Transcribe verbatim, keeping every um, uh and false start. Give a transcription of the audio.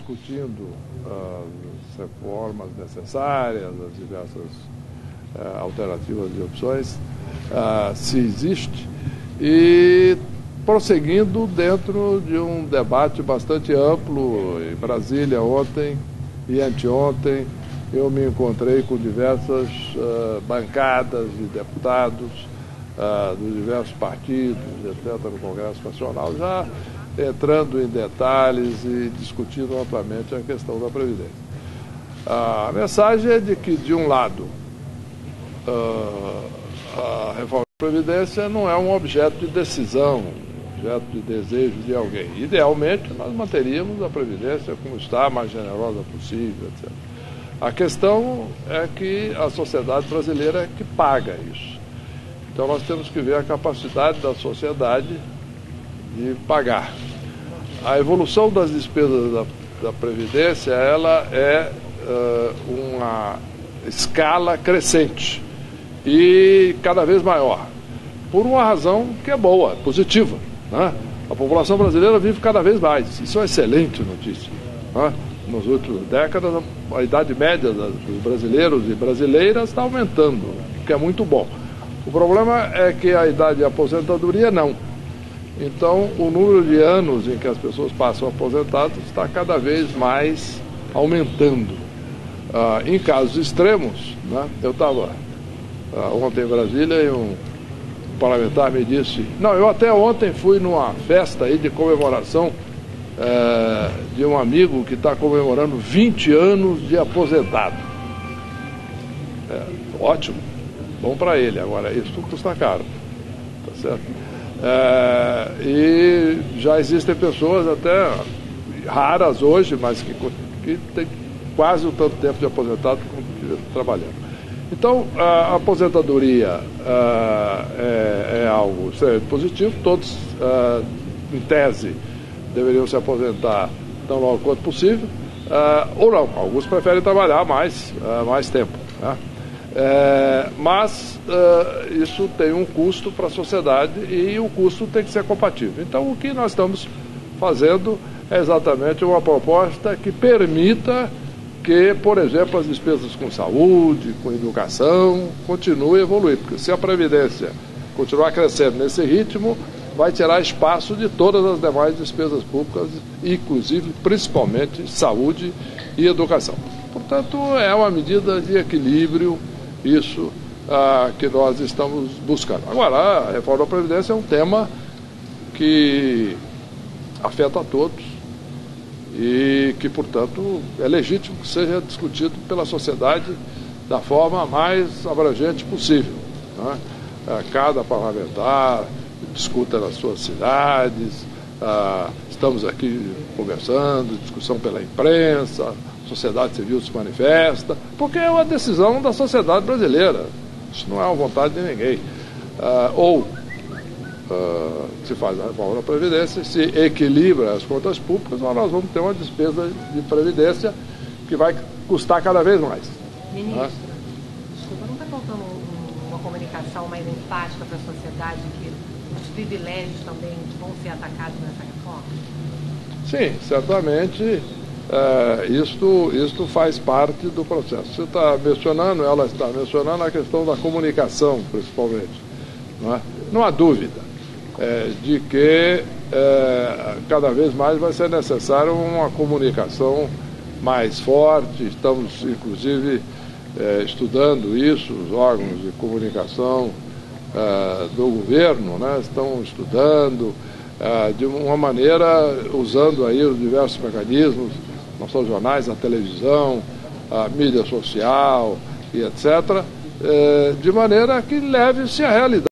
discutindo as reformas necessárias, as diversas uh, alternativas e opções, uh, se existe, e prosseguindo dentro de um debate bastante amplo. Em Brasília, ontem e anteontem, eu me encontrei com diversas uh, bancadas de deputados uh, dos diversos partidos, etcétera, no Congresso Nacional, já entrando em detalhes e discutindo amplamente a questão da Previdência. A mensagem é de que, de um lado, uh, a reforma da Previdência não é um objeto de decisão, objeto de desejo de alguém. Idealmente, nós manteríamos a Previdência como está, a mais generosa possível, etcétera. A questão é que a sociedade brasileira é que paga isso. Então, nós temos que ver a capacidade da sociedade de pagar. A evolução das despesas da, da Previdência, ela é uh, uma escala crescente e cada vez maior, por uma razão que é boa, positiva, né? A população brasileira vive cada vez mais. Isso é uma excelente notícia, né? Nas últimas décadas, a idade média dos brasileiros e brasileiras está aumentando, o que é muito bom. O problema é que a idade de aposentadoria não. Então, o número de anos em que as pessoas passam aposentadas está cada vez mais aumentando. Ah, em casos extremos, né, eu estava ah, ontem em Brasília e um parlamentar me disse, não, eu até ontem fui numa festa aí de comemoração é, de um amigo que está comemorando vinte anos de aposentado. É, ótimo, bom para ele, agora isso custa caro, tá certo? É, e já existem pessoas até raras hoje, mas que, que têm quase o tanto tempo de aposentado como que trabalhando. Então, a aposentadoria a, é, é algo extremamente positivo. Todos, a, em tese, deveriam se aposentar tão logo quanto possível, a, ou não. Alguns preferem trabalhar mais, a, mais tempo, né? É, mas uh, isso tem um custo para a sociedade e o custo tem que ser compatível. Então, o que nós estamos fazendo é exatamente uma proposta que permita que, por exemplo, as despesas com saúde, com educação, continuem a evoluir. Porque se a Previdência continuar crescendo nesse ritmo, vai tirar espaço de todas as demais despesas públicas, inclusive, principalmente, saúde e educação. Portanto, é uma medida de equilíbrio, isso ah, que nós estamos buscando. Agora, a reforma da Previdência é um tema que afeta a todos e que, portanto, é legítimo que seja discutido pela sociedade da forma mais abrangente possível, né? Cada parlamentar discuta nas suas cidades, ah, estamos aqui conversando, discussão pela imprensa, a sociedade civil se manifesta, porque é uma decisão da sociedade brasileira, isso não é uma vontade de ninguém. Ah, ou ah, se faz a reforma da Previdência, se equilibra as contas públicas, ou nós vamos ter uma despesa de Previdência que vai custar cada vez mais. Ministro, né? Desculpa, não está faltando uma comunicação mais enfática para a sociedade que os privilégios também vão ser atacados nessa reforma? Sim, certamente. É, isto, isto faz parte do processo. Você está mencionando, ela está mencionando a questão da comunicação, principalmente. Não é? Não há dúvida é, de que é, cada vez mais vai ser necessário uma comunicação mais forte. Estamos, inclusive, é, estudando isso, os órgãos de comunicação é, do governo, né, estão estudando é, de uma maneira, usando aí os diversos mecanismos, não só os jornais, a televisão, a mídia social e etcétera, de maneira que leve-se à realidade.